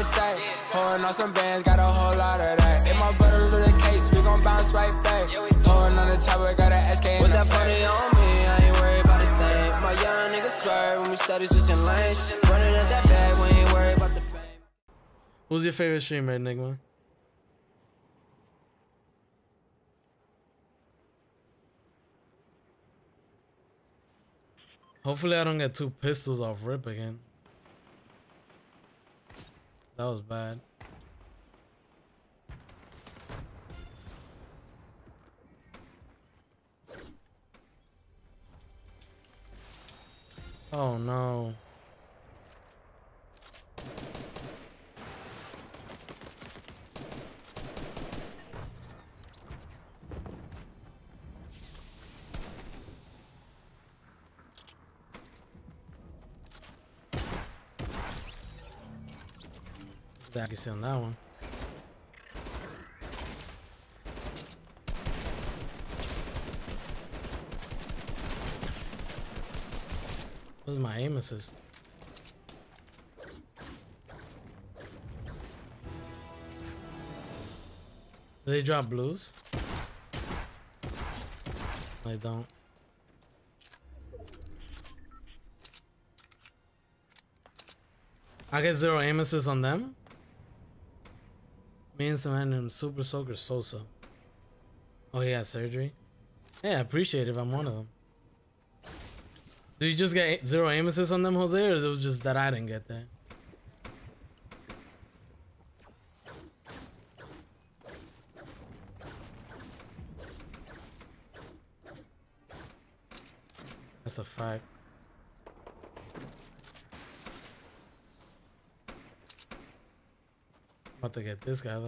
say. Holding on some bands, got a whole lot of that. In my brother little case, we gon' bounce right back. Holding on the chopper, got an SK in the back. With that 40 on me, I ain't worried about a thing. My young niggas swerve when we steady switching lanes. Running at that bag, we ain't worried about the fame. Who's your favorite streamer, Enigma? Hopefully I don't get 2 pistols off rip again. That was bad. Oh no. I can see on that one. What's my aim assist? Do they drop blues? I don't. I get 0 aim assist on them? Me and some random Super Soaker Sosa. Oh, he had surgery? Yeah, I appreciate it if I'm one of them. Do you just get 0 aim assist on them, Jose, or it was just that I didn't get that? That's a fact. About to get this guy though.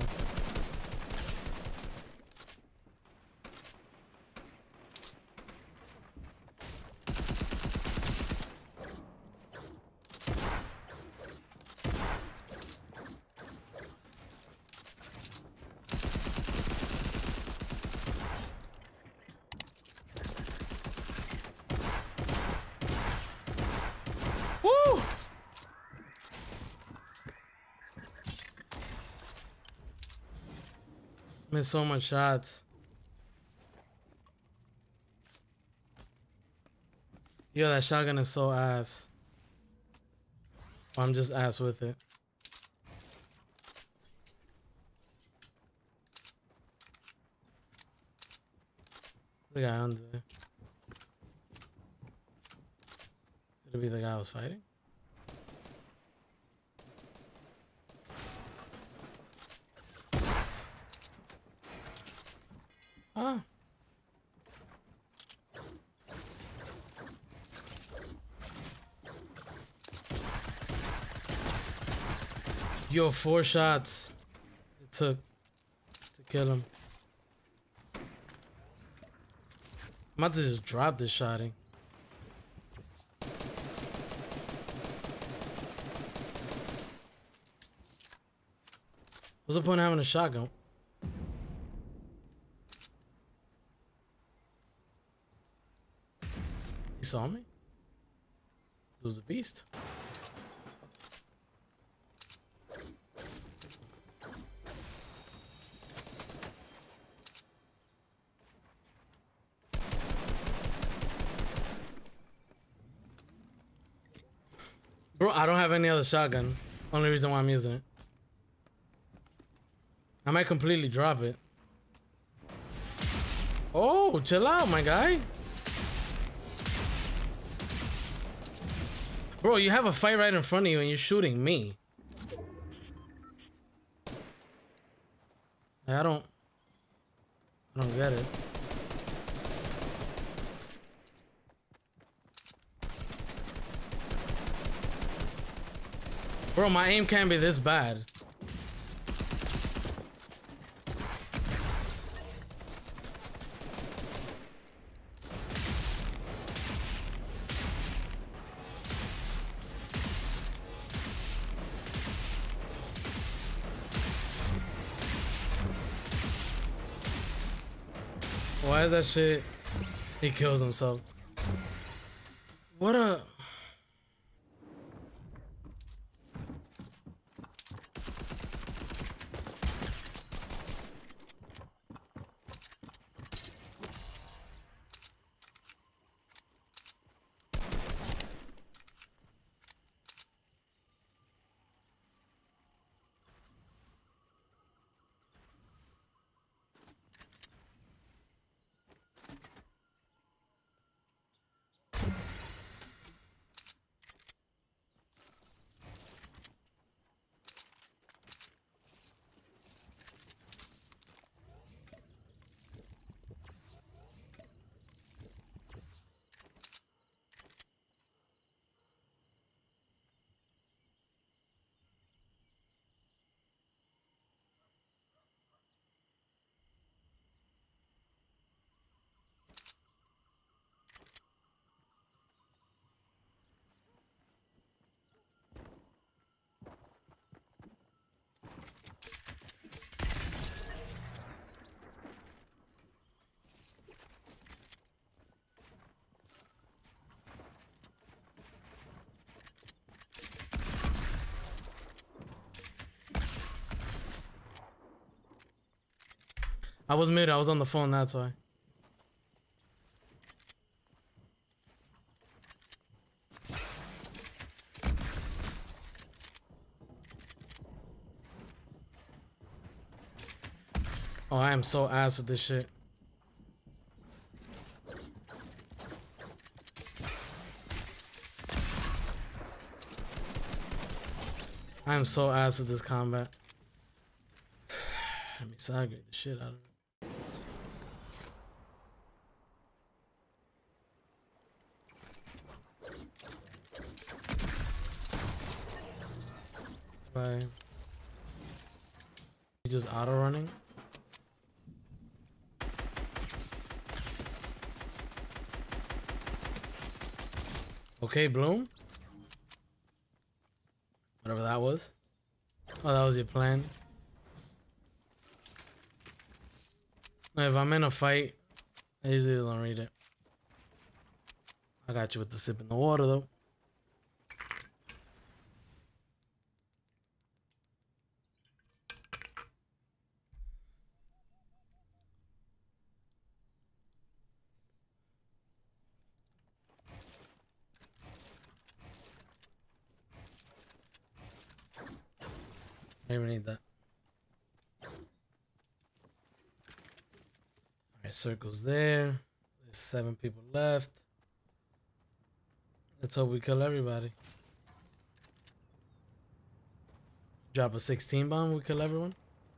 Woo! Missed so much shots. Yo, that shotgun is so ass. I'm just ass with it. The guy under there. Could it be the guy I was fighting? Ah. Yo, 4 shots it took to kill him. I'm about to just drop this shotty. What's the point of having a shotgun? He saw me? It was a beast. Bro, I don't have any other shotgun. Only reason why I'm using it. I might completely drop it. Oh, chill out, my guy. Bro, you have a fight right in front of you and you're shooting me. I don't get it. Bro, my aim can't be this bad. Why is that shit? He kills himself. What a... I was muted. I was on the phone. That's why. Oh, I am so ass with this shit. I am so ass with this combat. Let me sagrate the shit out of it. Bye. He just auto running. Okay, Bloom. Whatever that was. Oh, that was your plan. If I'm in a fight, I usually don't read it. I got you with the sip in the water, though. I don't even need that. Alright, circle's there. There's 7 people left. Let's hope we kill everybody. Drop a 16 bomb, we kill everyone.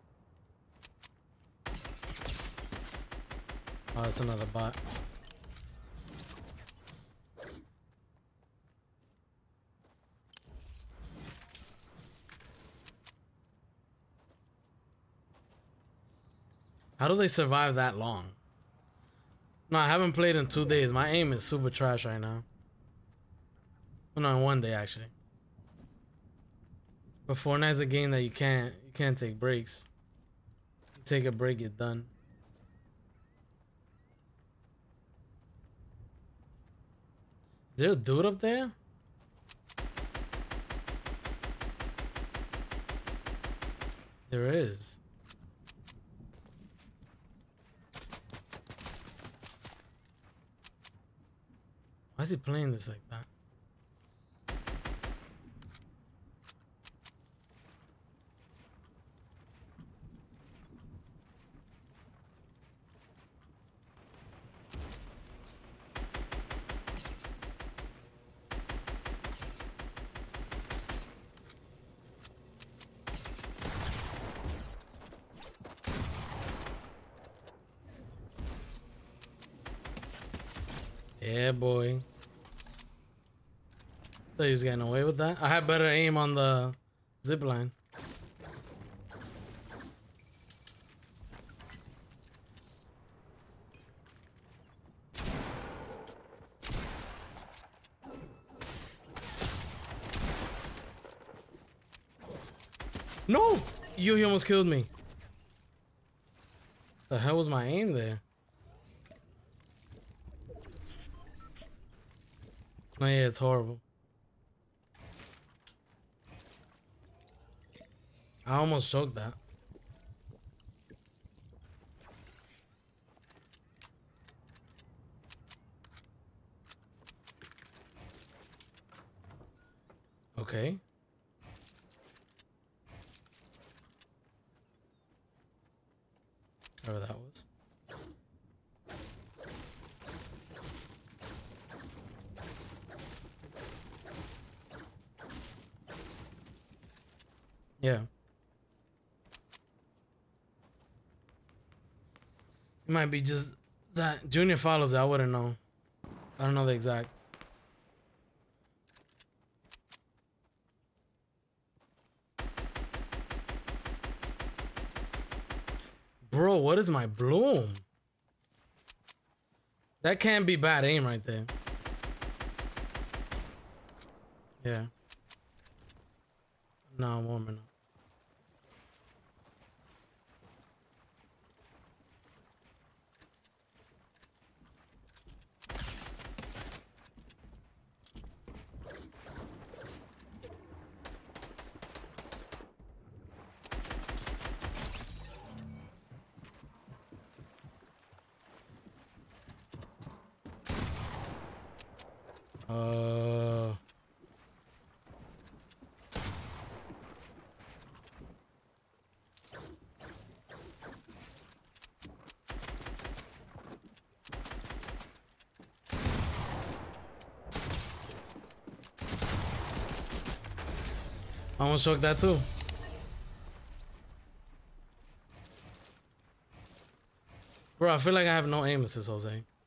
Oh, that's another bot. How do they survive that long? No, I haven't played in 2 days. My aim is super trash right now. Well, no, in 1 day actually. But Fortnite's a game that you can't take breaks. You take a break, you're done. Is there a dude up there? There is. Why is he playing this like that? Yeah, boy. Thought he was getting away with that. I had better aim on the zip line. No! He almost killed me. The hell was my aim there? Oh yeah, it's horrible. I almost choked that. Okay. Whatever that was. Yeah. It might be just that Junior follows it. I wouldn't know. I don't know the exact. Bro, what is my bloom? That can't be bad aim right there. Yeah. No, I'm warming up. I almost choked that too. Bro, I feel like I have no aim assist, Jose.